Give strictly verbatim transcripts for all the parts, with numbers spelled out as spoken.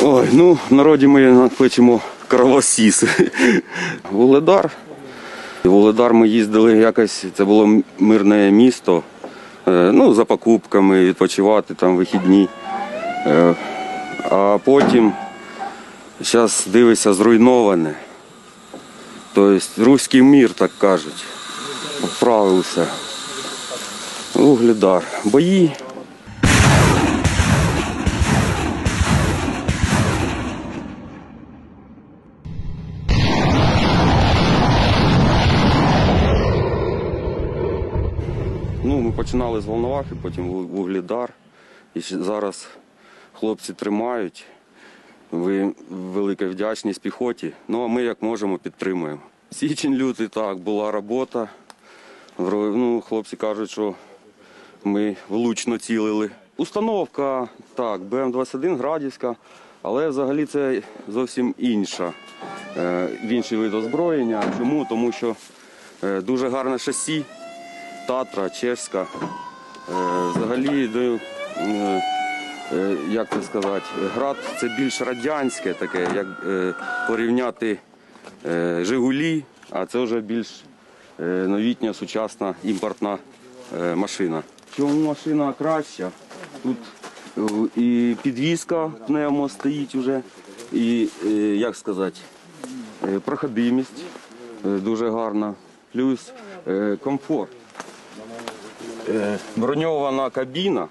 Ой, ну, в народі ми кличемо кровосіс. Вугледар. В Вугледар ми їздили якось, це було мирне місто, ну, за покупками, відпочивати, там, вихідні. А потім, зараз дивишся, зруйноване. Тобто, руський мір, так кажуть, вправився. Вугледар. Бої. Ну, ми починали з Волновахи, потім Вугледар. І зараз хлопці тримають. Ви велика вдячність піхоті. Ну, а ми як можемо підтримуємо. Січень, лютий, так, була робота. Ну, хлопці кажуть, що ми влучно цілили. Установка, так, Б М двадцять один Градівська, але взагалі це зовсім інша, інший вид озброєння. Чому? Тому що дуже гарне шасі, Татра, чеська. Взагалі, як це сказати, Град це більш радянське таке, як порівняти Жигулі, а це вже більш новітня, сучасна імпортна машина. Чому машина краща? Тут і підвізка пневмо стоїть вже, і, як сказати, проходимість дуже гарна, плюс комфорт. Броньована кабіна.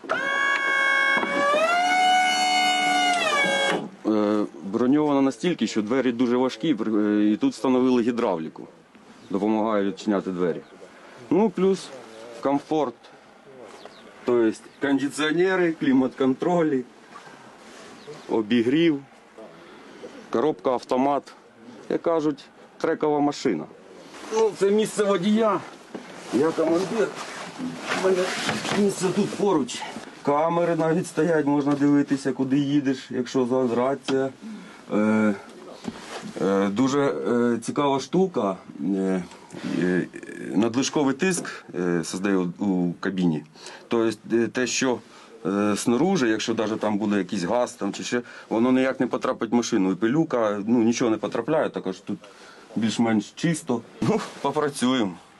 Броньована настільки, що двері дуже важкі, і тут встановили гідравліку. Допомагає відчиняти двері. Ну, плюс комфорт. Тобто кондиціонери, клімат-контролі, обігрів, коробка автомат. Як кажуть, трекова машина. Ну, це місце водія. Я командир. У мене місце тут поруч. Камери навіть стоять, можна дивитися, куди їдеш, якщо зараз рація. Е, е, дуже е, цікава штука. Е, е, надлишковий тиск е, создає у, у кабіні. Тобто те, що е, снаружи, якщо навіть там буде якийсь газ там, чи ще, воно ніяк не потрапить в машину. І пилюка, ну, нічого не потрапляє, також тут більш-менш чисто. Ну, попрацюємо.